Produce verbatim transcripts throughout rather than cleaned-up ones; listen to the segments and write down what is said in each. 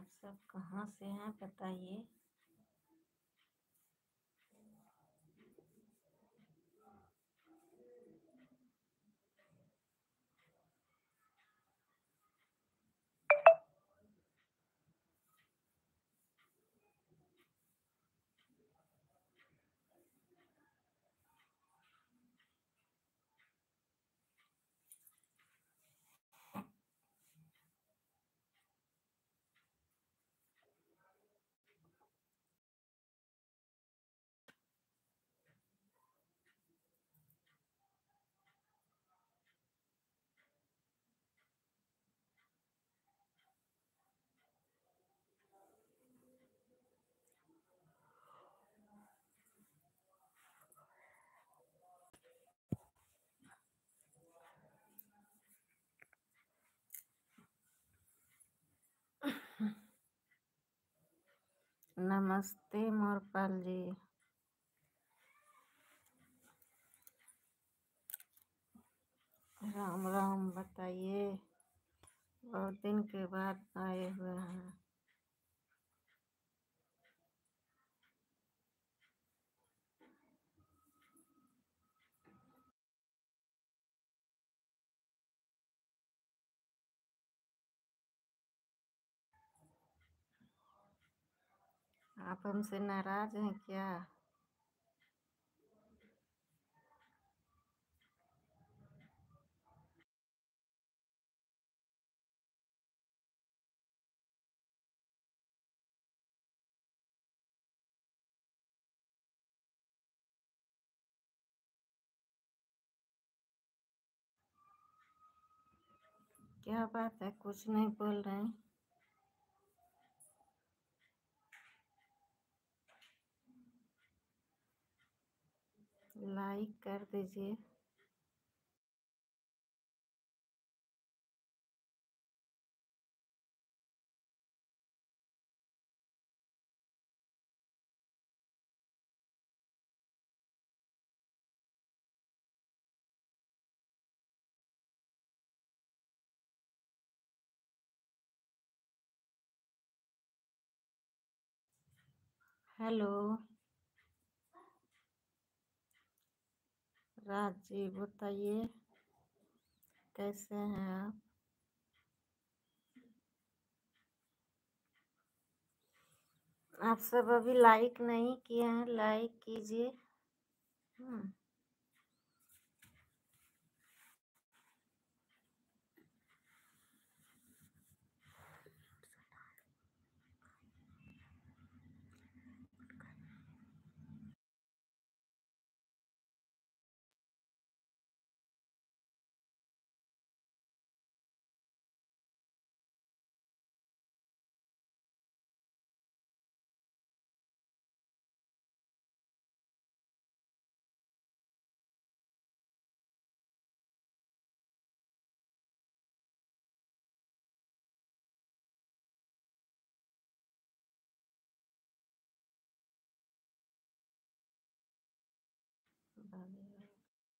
आप सब कहाँ से हैं बताइए। नमस्ते मोरपाल जी। राम राम, बताइए, बहुत दिन के बाद आए हुए हैं। आप हमसे नाराज हैं क्या? क्या बात है, कुछ नहीं बोल रहे हैं? लाइक कर दीजिए। हेलो राज जी, बताइए, कैसे हैं आप? आप सब अभी लाइक नहीं किए हैं, लाइक कीजिए। हम्म, बढ़िया।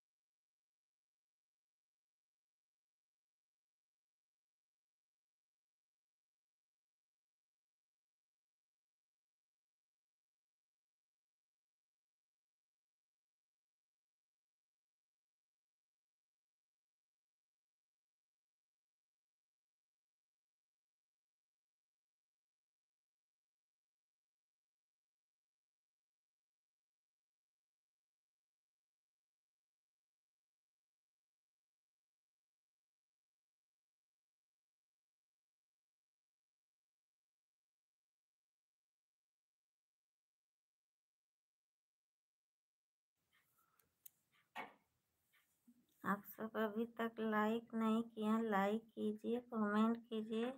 आप सब अभी तक लाइक नहीं किए हैं, लाइक कीजिए, कमेंट कीजिए।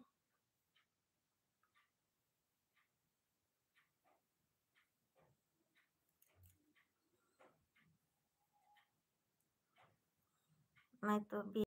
मैं तो